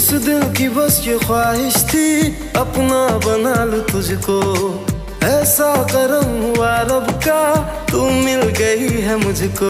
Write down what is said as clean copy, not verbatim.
दिल की बस ये ख्वाहिश थी अपना बना लूं तुझको। ऐसा करम हुआ रब का, तू मिल गई है मुझको।